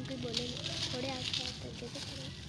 भी बोले थोड़े आस पास करके तो करो।